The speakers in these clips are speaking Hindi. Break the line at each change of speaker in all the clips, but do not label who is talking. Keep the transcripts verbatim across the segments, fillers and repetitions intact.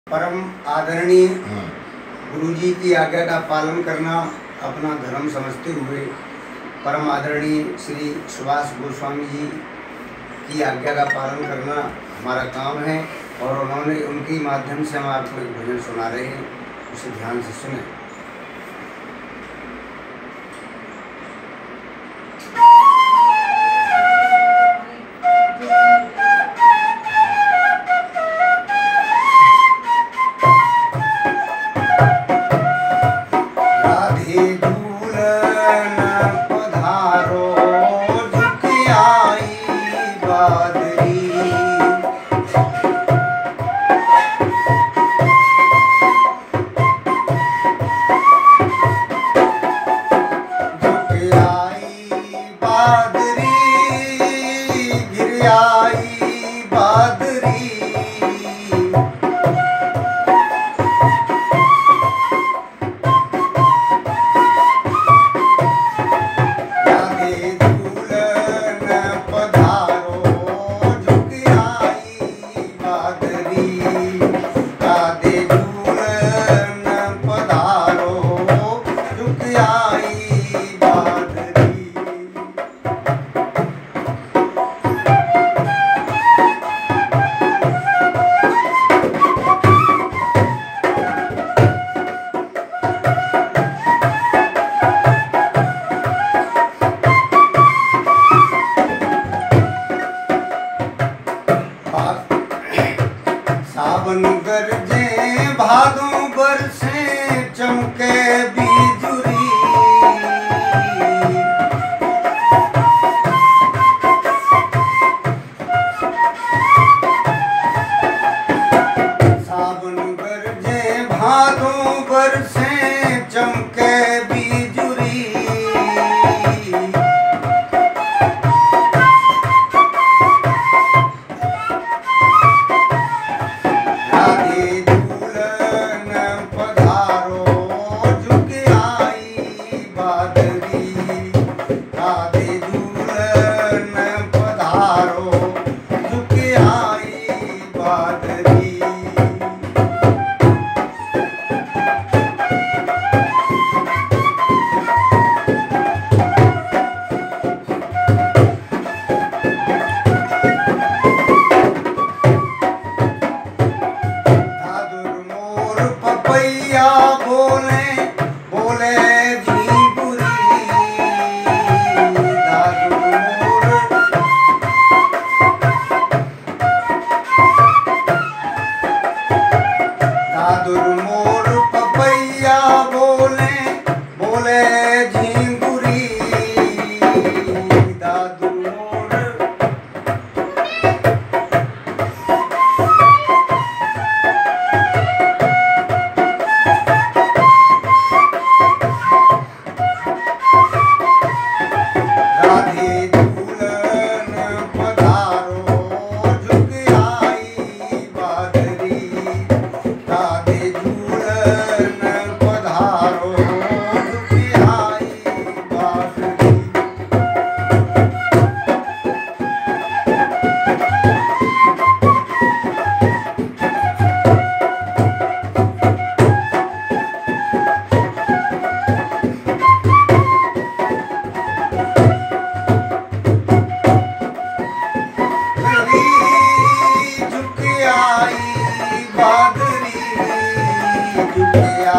परम आदरणीय गुरुजी की आज्ञा का पालन करना अपना धर्म समझते हुए परम आदरणीय श्री सुभाष गोस्वामी जी की आज्ञा का पालन करना हमारा काम है और उन्होंने उनके माध्यम से हम आपको एक भजन सुना रहे हैं, उसे ध्यान से सुने। राधे जूलन पधारो झुकी आई बादरी, झुकी आई बादरी गिर आई बादरी। सावन गरजे भादों बरसे चमके बिजुरी, सावन गरजे भादों बरसे चमके बिजुरी। बोले बोले झींगुरी, दादू मोर दादू मोर पपैया बोले बोले झींगुरी, दादू मोर झुकी आई बादरी, झुकी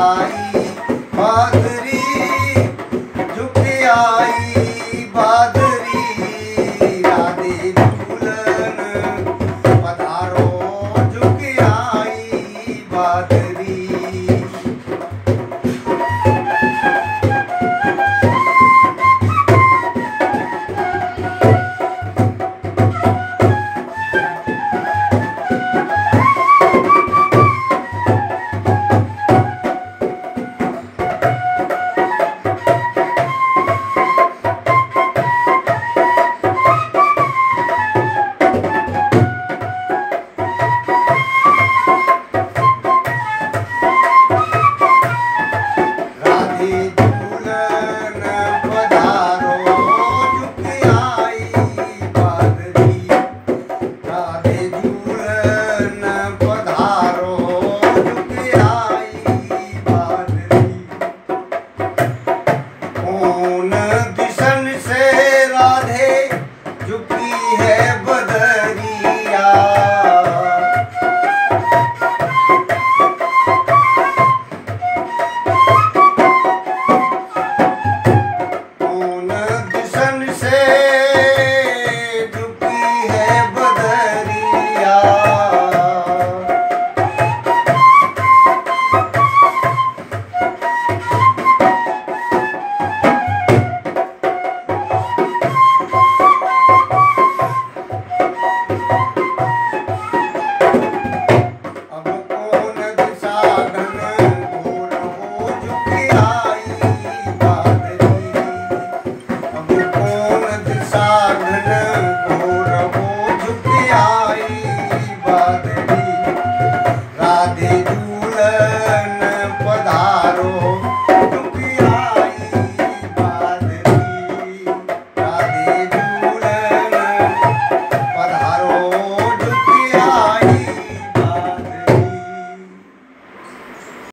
है